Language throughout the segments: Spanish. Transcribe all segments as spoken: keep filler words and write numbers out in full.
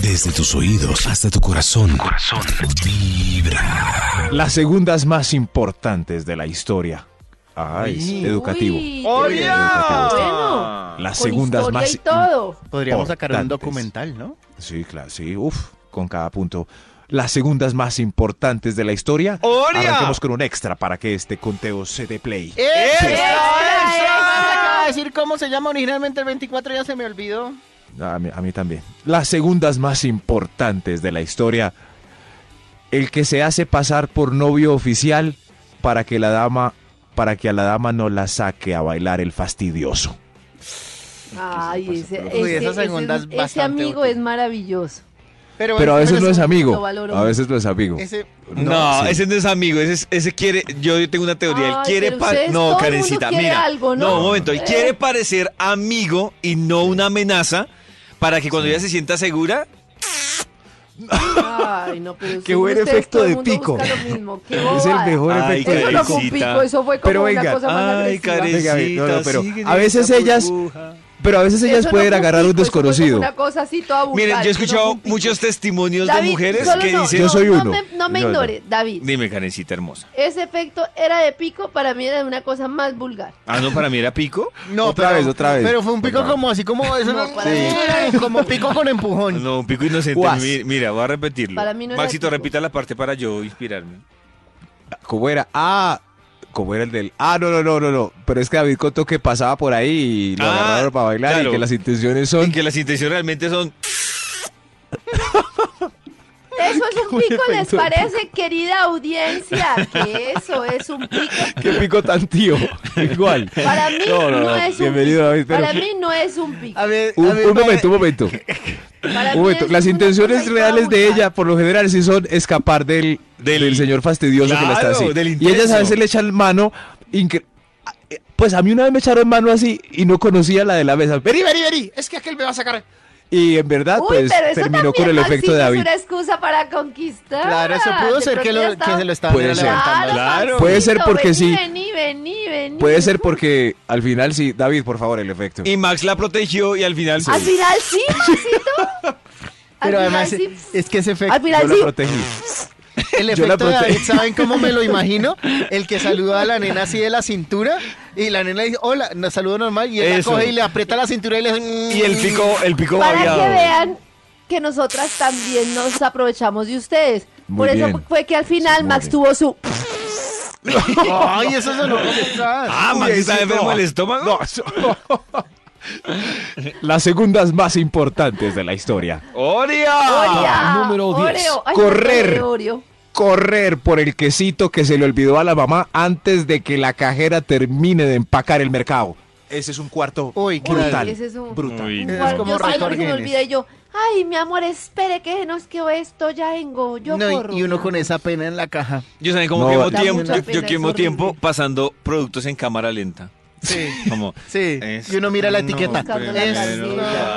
Desde tus oídos hasta tu corazón. Corazón. Vibra. Las segundas más importantes de la historia. Ah, es Uy. educativo. Uy, ¡Oye! Bueno, Las con segundas historia más y todo. Podríamos sacar un importantes. documental, ¿no? Sí, claro, sí, uf, con cada punto. Las segundas más importantes de la historia. ¡Oria! Arranquemos con un extra para que este conteo se dé play. ¡Extra, ¡Extra, extra! extra! Acaba de decir cómo se llama originalmente el veinticuatro, ya se me olvidó. A mí, a mí también. Las segundas más importantes de la historia. El que se hace pasar por novio oficial para que la dama, para que a la dama no la saque a bailar el fastidioso. Ay, ese, Uy, ese, esa segunda ese- es ese bastante amigo útil. es maravilloso. Pero, Pero a veces no es lo amigo. valoro. A veces no es amigo. Ese, No, sí. ese no es amigo, ese, es- ese quiere, yo, yo tengo una teoría, él Ay, quiere, pero pa- ustedes, no, todo el mundo Karencita, quiere mira, algo, ¿no? un momento, él Eh. quiere parecer amigo y no una amenaza para que cuando ella se sienta segura, Ay, no, pero Qué sí, buen ustedes, efecto todo el de mundo pico. busca lo mismo. Qué Es el bobada. mejor Ay, efecto de Eso no fue un Karencita. pico, eso fue como Pero una venga, cosa más ay, agresiva. Karencita, Venga, no, no, pero sigue en a veces esa ellas- burbuja. Pero a veces ellas Eso no pueden fue un agarrar a un pico, eso fue como desconocido. Una cosa así toda vulgar, Miren, yo he eso no fue escuchado un pico. muchos testimonios de David, mujeres solo que no, dicen, Yo soy no uno. me, no me Yo no. ignore, David. dime Karencita hermosa. Ese efecto era de pico, para mí era una cosa más vulgar. Ah, no, para mí era pico. no, Otra pero- vez, otra vez. Pero fue un pico Otra vez. como así, como eso, No, no, para sí. mí no era- como pico con empujón. No, un pico inocente. Guas. Mi- Mira, voy a repetirlo. Para mí no era Maxito, pico. repita la parte para yo inspirarme. ¿Cómo era? Ah, ¿cómo era el del...? Ah, no, no, no, no, no. Pero es que David contó que pasaba por ahí y lo Ah, agarraron para bailar claro. y que las intenciones Y son... que las intenciones realmente son... Eso es un buen pico, ¿les efecto. parece, querida audiencia? Que eso es un pico. ¡Qué pico tan tío! Igual. Para mí No, no, no, no. es un Bienvenido, pico. David, pero- Para mí no es un pico. A ver, Un, a ver, un va- momento, un momento. Para Un mí momento. es Las una intenciones cosa ahí reales toda de vulgar. ella, por lo general, sí son escapar del, del, Del- señor fastidioso que la está Claro, así. del Y ellas a intenso. veces le echan mano. incre- Pues a mí una vez me echaron mano así y no conocía la de la mesa. Vení, vení, vení. Es que aquel me va a sacar. Y en verdad, Uy, pues pero eso terminó también, con el efecto Maxito, de David. es una excusa para conquistar. Claro, eso pudo De ser que, pronto lo, ya que estaba- se lo estaban Puede ser. levantando. Claro. Puede ser Maxito, porque vení, sí. Vení, vení, vení. Puede ser porque al final sí. David, por favor, el efecto. Y Max la protegió y al final... Al final sí, Maxito. Al Pero final además, sí. es que ese efecto, Al final Yo la sí. protegí. el yo la efecto de David, prote- ¿saben cómo me lo imagino? El que saluda a la nena así de la cintura y la nena dice, hola, nos saludo normal y él la Eso. coge y le aprieta la cintura y le hace... Y el pico, el pico Para babeado. que vean que nosotras también nos aprovechamos de ustedes. Muy Por eso bien. fue que al final Muy Max bien. tuvo su... Ay, eso sonó como gas. Ah, Max Uy, está sí, enfermo no. el estómago. No, eso- Las segundas más importantes de la historia. ¡Oria! Oreo, número diez. Oreo. Ay, Correr. no, de Oreo. Correr por el quesito que se le olvidó a la mamá antes de que la cajera termine de empacar el mercado. Ese es un cuarto Uy, qué brutal. Ese es un... Brutal. Uy, un Es cual- como yo siempre récord se me Guinness. olvida y yo, ay, mi amor, espere que no es que esto ya vengo, yo No, y- corro. y uno con esa pena en la caja. Yo saben cómo No, quemo da tiempo. mucha Yo, pena, yo quemo es horrible. tiempo pasando productos en cámara lenta. Sí. Como Sí, es- y uno mira la no, etiqueta. Buscando la Es- tarjeta.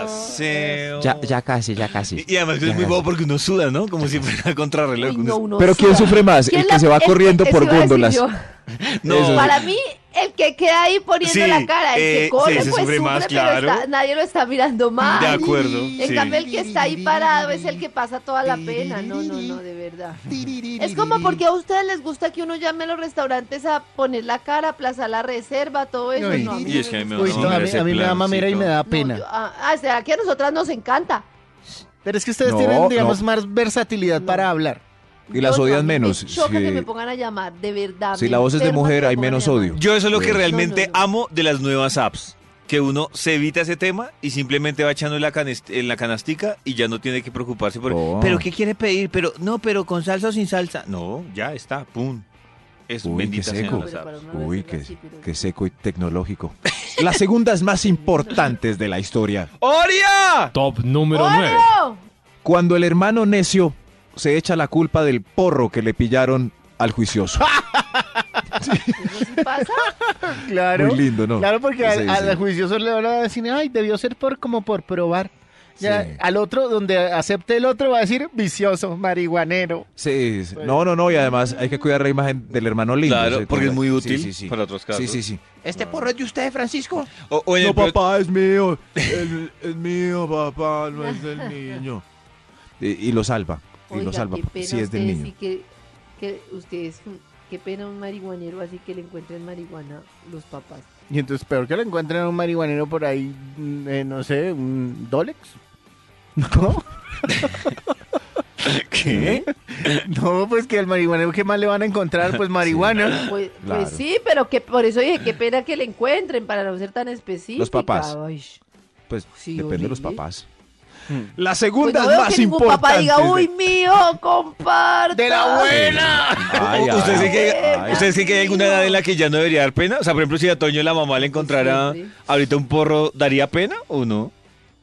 paseo. Ya, ya casi, ya casi. Y, y además que es muy bobo porque uno suda, ¿no? Como si fuera contrarreloj. Uy, Uno no, es- uno Pero ¿quién suda. sufre más? ¿Quién El que la- se va el corriendo eso por iba a decir góndolas. yo. No, Eso sí. Para mí, el que queda ahí poniendo Sí, la cara, el que eh, corre, sí, se pues sufre sufre, más, pero claro. está- nadie lo está mirando mal. De acuerdo, En sí. cambio, el que está ahí parado es el que pasa toda la pena. No, no, no, de verdad. Es como porque a ustedes les gusta que uno llame a los restaurantes a poner la cara, aplazar la reserva, todo eso. Uy. No, a mí Y no es que a mí me gusta. Uy, No, no, a mí, ese a mí me da mamera y me da No, pena. yo- ah, ah, será que a nosotras nos encanta. Pero es que ustedes No, tienen, digamos, no. más versatilidad No. para hablar. Y las Yo no, odian a mí menos. Me choca Sí. que me pongan a llamar, de verdad. Si me la voz es de enferma mujer, que me hay pongan a menos llamar. odio. Yo eso es lo que No, no, realmente no. amo de las nuevas apps. Que uno se evita ese tema y simplemente va echando en la, canest- en la canastica y ya no tiene que preocuparse por... Oh. ¿Pero qué quiere pedir? Pero no, pero con salsa o sin salsa. No, ya está, pum. Es Uy, qué bendita sean seco. las apps. Pero para una Uy, vez qué, así, pero- qué seco y tecnológico. Las segundas más importantes de la historia. ¡Oria! Top número nueve. ¡Oreo! Cuando el hermano necio se echa la culpa del porro que le pillaron al juicioso. ¿Eso sí pasa? Claro. Muy lindo, ¿no? Claro, porque Sí, al, al sí. juicioso le van a decir, ay, debió ser por como por probar. Ya, Sí. al otro, donde acepte el otro, va a decir vicioso, marihuanero. Sí, sí. No, no, no, y además hay que cuidar la imagen del hermano lindo. Claro, Sí, porque es como- muy sí, útil sí, sí. para otros casos. Sí, sí, sí. ¿Este porro es de usted, Francisco? O, o en el No, peor- papá, es mío. El- es mío, papá, no es del niño. y, y lo salva. Y Oiga, lo salva qué pena si es del ustedes niño. sí que, que ustedes, qué pena un marihuanero así que le encuentren marihuana los papás. Y entonces, peor que lo encuentren a un marihuanero por ahí, mm, eh, no sé, un Dolex. ¿No? ¿Qué? No, pues que el marihuanero, ¿qué más le van a encontrar? Pues marihuana. Pues, Claro. pues sí, pero que por eso dije, qué pena que le encuentren para no ser tan específica. Los papás. Ay, Pues Sí, depende de los horrible. papás. Mm. La pues segunda no veo más que ningún importante. papá diga, de- uy, mío, comparta. ¡De la buena! Ay, ay, ¿Usted sí que, ay. ¿Usted sí que hay alguna edad en la que ya no debería dar pena? O sea, por ejemplo, si a Toño la mamá le encontrara Siempre. ahorita un porro, ¿daría pena o no?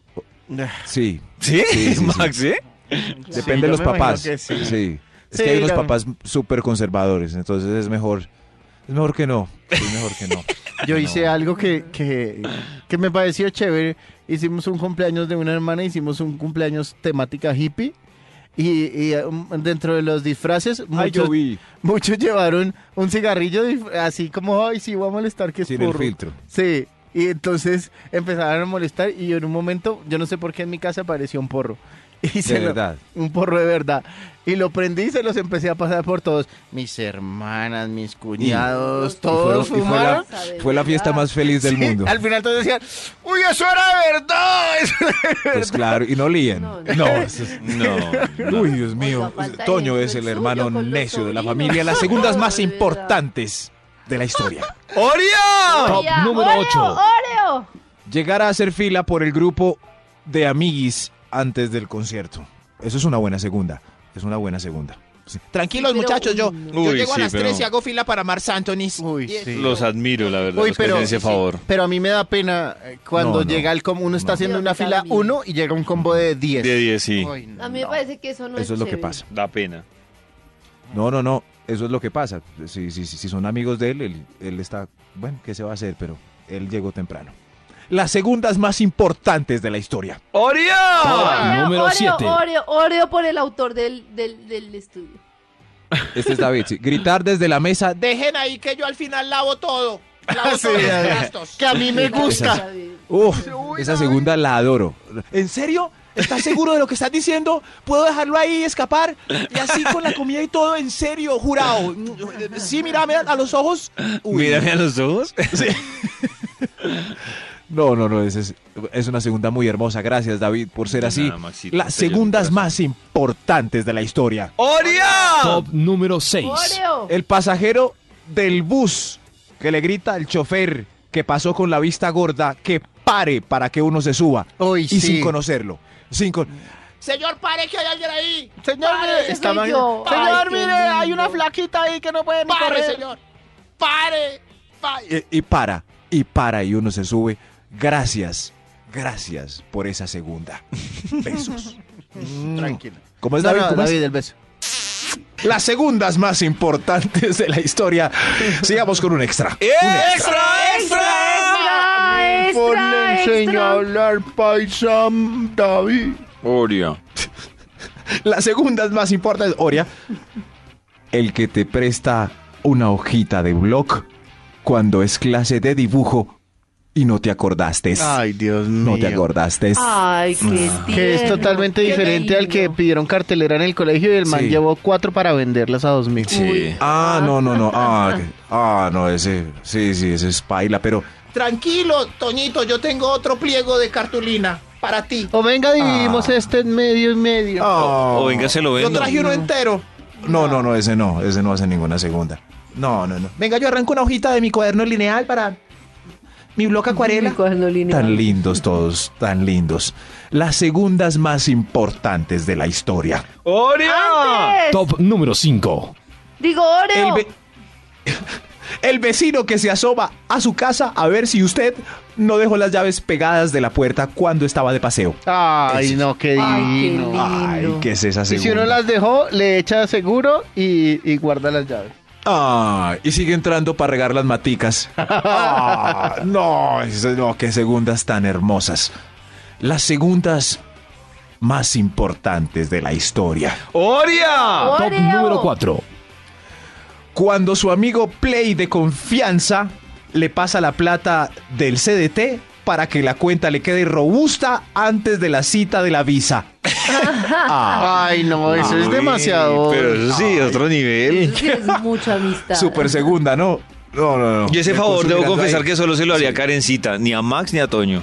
Sí, ¿Sí? Sí, sí, sí. Max, ¿eh? depende de yo los me imagino papás. que sí. Sí. Es Sí, que hay unos la- papás súper conservadores, entonces es mejor, es mejor que no. Es mejor que no. Yo No. hice algo que, que, que me pareció chévere. Hicimos un cumpleaños de una hermana, hicimos un cumpleaños temática hippie. Y, y, um, dentro de los disfraces, Ay, muchos, yo vi. muchos llevaron un cigarrillo dif- así como, ay, sí, voy a molestar que es Sin el porro". filtro. Sí, y entonces empezaron a molestar y en un momento, yo no sé por qué en mi casa apareció un porro. Y se De lo- verdad. un porro de verdad. Y lo prendí y se los empecé a pasar por todos. Mis hermanas, mis cuñados, Y todos Y fueron- y fue, fumaron. la, fue la fiesta más feliz del Sí, mundo. Al final todos decían, uy, eso era verdad. Eso era verdad. Pues claro, y no líen. No, No, no. eso es- No. Uy, Dios mío. Oiga, falta Toño ejemplo es el el hermano suyo con los necio de la sobrinos. familia. Las segundas más De verdad. importantes de la historia. ¡Oria! Top Oreo, número Oreo, ocho. Oreo. Llegar a hacer fila por el grupo de amiguis antes del concierto. Eso es una buena segunda. Es una buena segunda. Sí. Tranquilos, Pero, muchachos, yo, uy, yo Uy, llego sí, a las pero- tres y hago fila para Mars Anthony's. Uy, Y- sí. Los admiro, la verdad, Uy, los que pero- hacen ese sí, sí. favor. Pero a mí me da pena eh, cuando No, no. llega el combo, uno está No. haciendo Sí, una a mí fila también. uno y llega un combo de diez. De diez, sí. Uy, no. A mí me parece que eso no es Eso es lo que chévere. pasa. Da pena. No, no, no. Eso es lo que pasa. Si, si, si son amigos de él, él, él está... Bueno, ¿qué se va a hacer? Pero él llegó temprano. Las segundas más importantes de la historia. ¡Oria! Oreo, Número Oreo, siete. Oreo, Oreo por el autor del, del, del estudio. Este es David. Sí. Gritar desde la mesa. Dejen ahí que yo al final lavo todo. Lavo Sí, todos los ya, ya. trastos. Que a mí me gusta. Uf, esa segunda la adoro. ¿En serio? ¿Estás seguro de lo que estás diciendo? ¿Puedo dejarlo ahí escapar? Y así con la comida y todo, en serio, jurado. Sí, mírame a los ojos. Uy, Mírame a los ojos. No, no, no. esa Es, es una segunda muy hermosa. Gracias, David, por ser De así. nada, Maxito, Las te llevo segundas mi corazón. más importantes de la historia. ¡Oria! Top número seis. Oreo. El pasajero del bus que le grita al chofer que pasó con la vista gorda que pare para que uno se suba. Uy, y sí. sin conocerlo. Sin con... señor, pare que hay alguien ahí. Señor, Pare, mire, ese está soy mal- yo. Señor, Ay, qué mire, hay lindo. una flaquita ahí que no puede ni Pare, correr. señor. Pare. Pare. Y, y para, y para, y uno se sube. Gracias, gracias por esa segunda. Besos. Tranquilo. ¿Cómo es No, David? no, ¿Cómo es? David, el beso. Las segundas más importantes de la historia. Sigamos con un extra. Un extra. ¡Extra, extra! Extra, extra, extra. hablar paisam, David. Oria. Las segundas más importantes. Oria, el que te presta una hojita de blog cuando es clase de dibujo y no te acordaste. Ay, Dios mío. No te acordaste. Ay, qué Que es tierno, totalmente qué diferente al que lindo. pidieron cartelera en el colegio y el man Sí. llevó cuatro para venderlas a dos mil. Sí. Ah, no, no, no. Ah, que- ah, no, ese. Sí, sí, ese es paila, pero. Tranquilo, Toñito, yo tengo otro pliego de cartulina para ti. O venga, dividimos Ah. este en medio y medio. Oh. O venga, se lo Yo vendo. traje uno entero. No, no, no, ese no. Ese no hace ninguna segunda. No, no, no. Venga, yo arranco una hojita de mi cuaderno lineal para mi bloque acuarela. Mi cuaderno lineal. Tan lindos todos, tan lindos. Las segundas más importantes de la historia. ¡Oria! Antes. Top número cinco. Digo El, Oreo. ve- el vecino que se asoma a su casa a ver si usted no dejó las llaves pegadas de la puerta cuando estaba de paseo. Ay, Ese. no, qué Ay, qué divino. lindo. Ay, ¿qué es esa Y segunda? si uno las dejó, le echa seguro y, y guarda las llaves. Ah, y sigue entrando para regar las maticas. Ah, no, eso- no, qué segundas tan hermosas. Las segundas más importantes de la historia. ¡Oria! Oreo. Top número cuatro. Cuando su amigo Play de confianza le pasa la plata del C D T para que la cuenta le quede robusta antes de la cita de la visa. Ah, Ay, no, eso es Uy, demasiado. Pero eso sí, otro nivel. Sí, es mucha amistad. super segunda, ¿no? No, no, no. Yo ese Me favor puso debo mirando confesar ahí. que solo se lo haría a Sí. Karencita, ni a Max ni a Toño.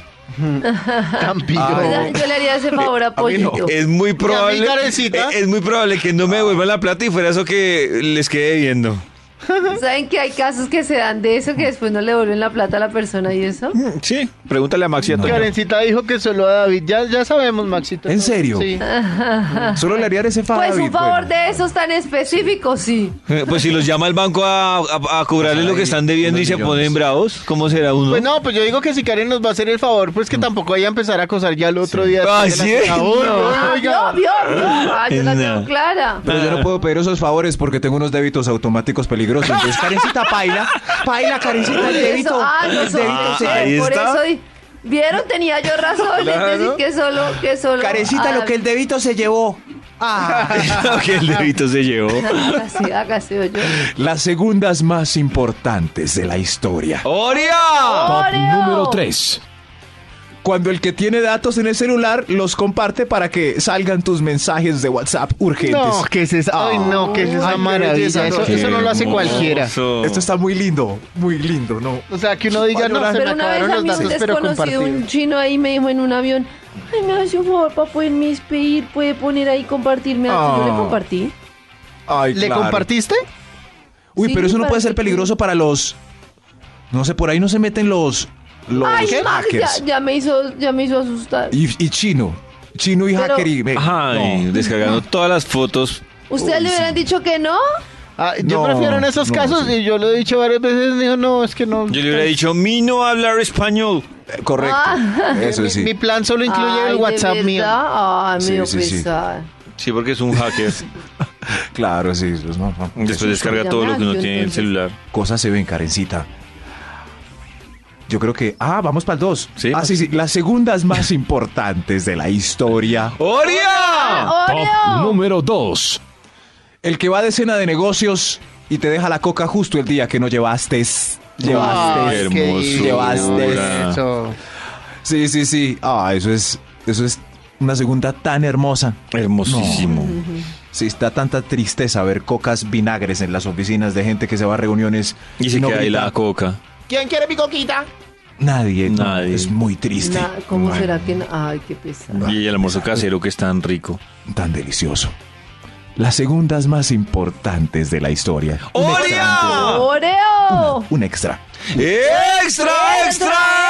Tan pillo. Ay. Yo le haría ese favor a A mí no. Pollito. Es muy probable. Karencita? Es, es muy probable que no me devuelvan la plata y fuera eso que les quede viendo. ¿Saben que hay casos que se dan de eso que después no le devuelven la plata a la persona y eso? Sí, pregúntale a Max y a Toño. Karencita dijo que solo a David. Ya, ya sabemos, Maxito. ¿En serio? Sí. Solo le harían ese favor. Pues un favor bueno. de esos tan específicos, sí. Pues si los llama el banco a, a, a cobrarles Pues lo que ahí, están debiendo y unos se millones. ponen bravos, ¿cómo será uno? Pues no, pues yo digo que si Karen nos va a hacer el favor, pues que tampoco vaya a empezar a acosar ya el otro día. Ah, después ¿sí? de la- Por favor, Ah, oiga. vio, vio, vio. Ah, yo la No. tengo clara. Pero yo no puedo pedir esos favores porque tengo unos débitos automáticos peligrosos. Entonces, Karencita, paila. Paila, Karencita, el Eso, débito. ah, no, el so- débito Ah, se- ahí por está. eso di- vieron, tenía yo razón Claro. en decir que solo, que solo. Karencita, ah, lo que el débito se llevó. Ah. Lo que el débito se llevó. Hágase, hágase, oye. Las segundas más importantes de la historia. ¡Oria! Top Oreo. número tres. Cuando el que tiene datos en el celular los comparte para que salgan tus mensajes de WhatsApp urgentes. No, que es esa, ay, no, que es esa Ay, qué maravilla. belleza, Eso, no. eso no lo hace cualquiera. Esto está muy lindo, muy lindo, ¿no? O sea, que uno diga, no, se me Pero una vez acabaron a los mí un datos, pero desconocido, un compartidos. chino ahí me dijo en un avión, ay, me hace un favor para poderme despedir, puede poner ahí compartirme algo. Yo le Ah. compartí. Ay, ¿Le claro. compartiste? Uy, Sí, pero eso no para puede ser que- peligroso para los... No sé, por ahí no se meten los... Los Ay, Max, ya, hackers. ya me hizo, ya me hizo asustar. Y, y chino. Chino y Pero- hacker y... me- Ay, no. descargando todas las fotos. ¿Ustedes le hubieran dicho que no? Ah, yo No, prefiero en esos no, casos, sí. y yo lo he dicho varias veces, digo, no, es que no. Yo le hubiera dicho, mi no hablar español. Eh, Correcto. Ah. Eso mi, sí. mi plan solo incluye Ay, el ¿de WhatsApp mío. verdad? Ay, Sí, me dio sí, sí. pesar. Sí, porque es un hacker. Claro, sí. Pues no, no. Después descarga Ya todo me lo que uno hackeo, tiene en el entonces. celular. Cosas se ven, Karencita. Yo creo que... Ah, vamos para el dos. Sí. Ah, sí, sí. Las segundas más importantes de la historia. ¡Oria! Top ¡Oreo! número dos. El que va de cena de negocios y te deja la coca justo el día que no llevaste. Llevaste. Ay, qué hermosura. Llevaste. Eso. Sí, sí, sí. Ah, eso es... Eso es una segunda tan hermosa. Hermosísimo. Sí, está tanta tristeza ver cocas vinagres en las oficinas de gente que se va a reuniones. Y se no queda ahí grita. la coca. ¿Quién quiere mi coquita? Nadie, no, Nadie. es muy triste. Na- ¿Cómo Ay, será que no? Ay, qué pesar. Y el almuerzo casero que es tan rico. Tan delicioso. Las segundas más importantes de la historia. Un extra ¡Oria! antes. ¡Oreo! Un extra. ¡Extra, extra!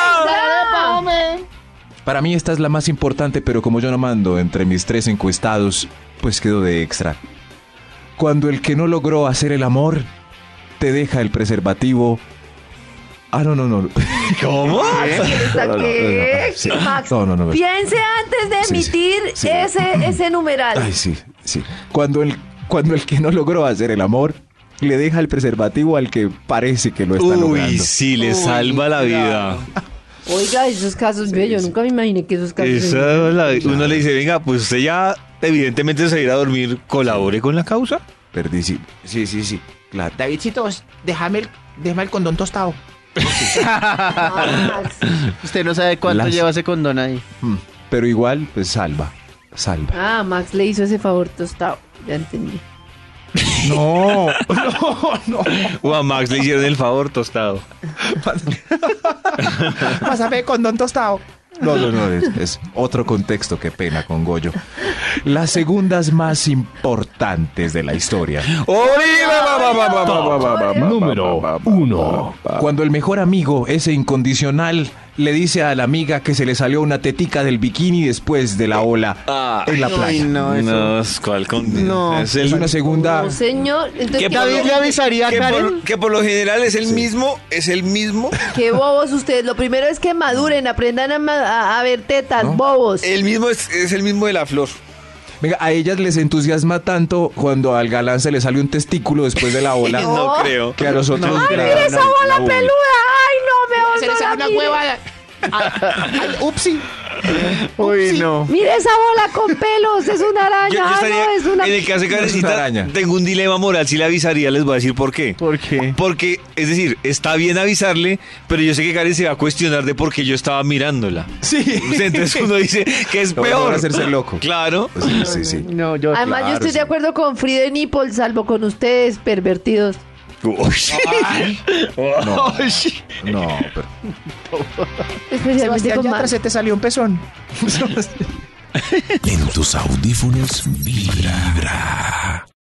Para mí esta es la más importante, pero como yo no mando entre mis tres encuestados, pues quedo de extra. Cuando el que no logró hacer el amor te deja el preservativo. Ah, no, no, no. ¿Cómo? ¿Está No, no, no, qué? no, sí. Max, No, no, no. piense antes de Sí, sí, emitir sí. ese, ese numeral. Ay, sí, sí. Cuando el, cuando el que no logró hacer el amor le deja el preservativo al que parece que lo está Uy, logrando. sí, le Uy, salva la vida. Oiga, esos casos, ve, yo nunca me imaginé que esos casos. Esa es la- uno le dice, venga, pues usted ya evidentemente se irá a dormir, colabore con la causa. Perdí, sí, sí, sí, sí, claro. Davidcito, déjame el, déjame el condón tostado. Ah, Max. Usted no sabe cuánto Las- lleva ese condón ahí. Mm, Pero igual, pues salva, salva. Ah, Max le hizo ese favor tostado. Ya entendí. No, no, no. O a Max le hicieron el favor tostado. Pásame el condón tostado. No, no, no, es, es otro contexto, qué pena con Goyo. Las segundas más importantes de la historia. Número uno. Cuando el mejor amigo, ese incondicional, le dice a la amiga que se le salió una tetica del bikini después de la ola Ah, en la Ay, playa. no, eso. No, es cual con... No. es Es el- una segunda... No, señor. Entonces, ¿Qué ¿qué, David le avisaría a que, Karen. por, que por lo general es el mismo, es el mismo, qué bobos ustedes. Lo primero es que maduren, aprendan a, ma- a- a ver tetas, ¿No? bobos. el mismo es, es el mismo de la flor. Venga, a ellas les entusiasma tanto cuando al galán se le sale un testículo después de la ola. No creo. Que a nosotros... No, la- mira la- ¡Esa la bola uña. peluda! ¡Ay, no me Se le oso sale la una mire! hueva. Ay, ay, upsi. Uy, no. Mire esa bola con pelos, es una araña. Yo, yo Ah, estaría, no, es una... en el que hace Es una Karencita, araña. tengo un dilema moral. Si le avisaría, les voy a decir por qué. ¿Por qué? Porque, es decir, está bien avisarle, pero yo sé que Karen se va a cuestionar de por qué yo estaba mirándola. Sí. O sea, entonces uno dice que es Lo mejor peor. hacerse loco. Claro. Sí, sí, sí. No, yo. Además, yo claro, estoy de sí. acuerdo con Frida y Nipple, salvo con ustedes, pervertidos. Uy. No, no, pero Especialmente Sebastián, con ya Max. atrás se te salió un pezón. En tus audífonos vibra.